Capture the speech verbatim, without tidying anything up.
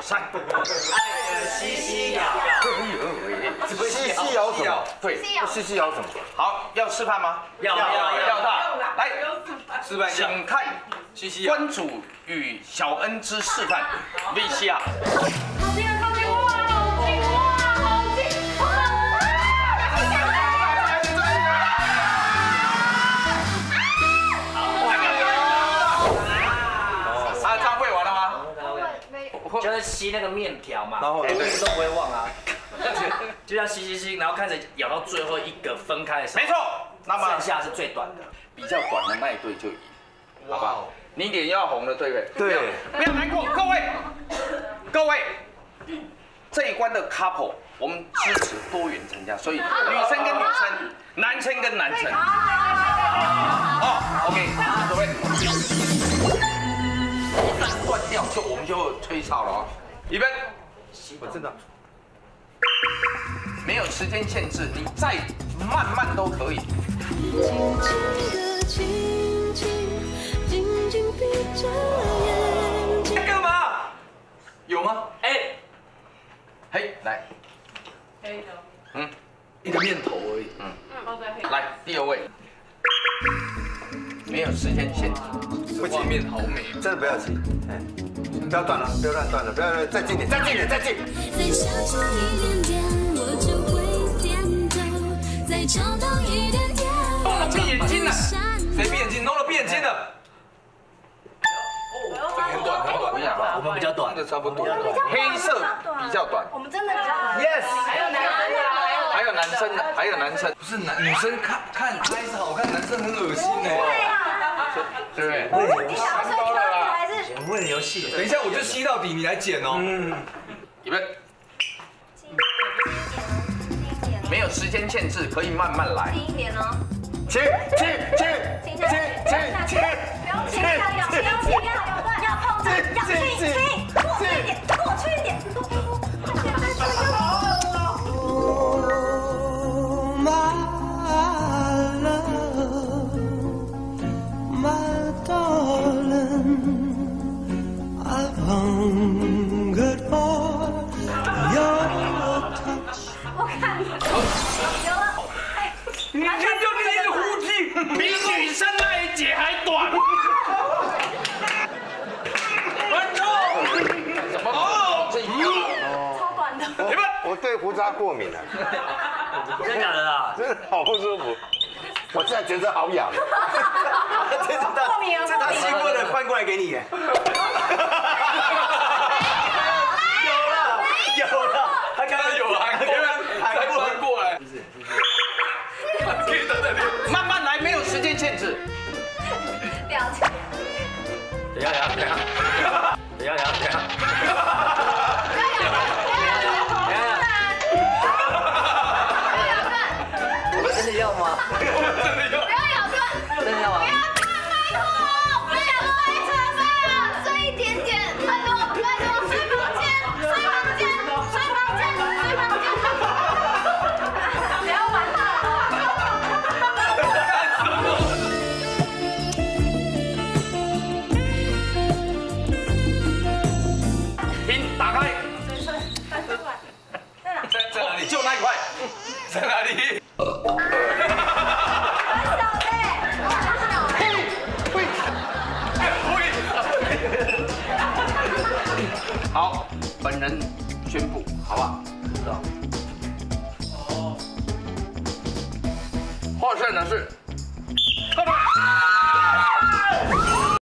三。 爱的西西摇， 西西摇什么？对，西西摇什么？好，要示范吗？ 要要要的，来示范一下， 请看西西关主与小恩之示范 V C R。 好近啊，靠近哇，好近哇，好近哇！ 啊，这样会玩了吗？ 就是吸那个面条嘛， 然后一直都不会忘啊。就像吸吸吸，然后看着咬到最后一个分开的时候， 没错。那么剩下是最短的， 比较短的那一队就赢，好不好？你脸要红的，对不对？ 对， 不要难过，各位，各位，这一关的 couple 我们支持多元成家，所以女生跟女生，男生跟男生。哦 ，OK， 各位，一旦断掉就我们就吹哨了哦。预备， 我知道。 没有时间限制，你再慢慢都可以。 轻轻的轻轻，紧紧闭着眼睛。 干嘛？有吗？ 哎， 嘿，来， 黑的， 嗯， 一个面头而已。 嗯， 包在黑。 来第二位，没有时间限制。 画面好美， 真的不要急，哎，不要断了，不要乱断了，不要再近点，再近点，再近。 再小声一点点，我就会点头；再吵闹一点点， 哦，闭眼睛了，谁闭眼睛？弄了闭眼睛了。很短很短， 不一样， 我们比较短真，的差不多。 黑色比较短。 我们真的比较短。 Yes， 还有男生的， 还有男生的，还有男生， 不是男女生看看 eyes 好看，男生很恶心哎。 对不对？ 你想要睡车子还是？ 我们为了游戏， 等一下我就吸到底，你来剪哦。 预备，没有时间限制，可以慢慢来。 轻一点哦。 请请请停下来，停下来，不要停，要要不要停，要要断，要控制，要轻轻，过去一点，过去一点，多多多，快点，再多一点。 你看，就你的呼吸比女生那一节还短。观众，怎么？哦，这超短的。 你们， 我对胡渣过敏啊， 真的假的啦？ 真的好不舒服，我现在觉得好痒。 这是他， 过敏啊， 这他吸过的换过来给你耶。有了，有了，他刚刚有了，还过来过来。 慢慢来，没有时间限制。 表情。 等一下，等一下，等一下，等一下，等一下。我们真的要吗？ 不要咬断， 真的要吗？ 拜托，不要摔车上，睡一点点，拜托，拜托，睡房间，睡房间，睡房间，睡房间。不要玩它屏打开， 在在哪里？ 就那一块， 在哪里？ 好，本人宣布，好不好？ 知道。 获胜的是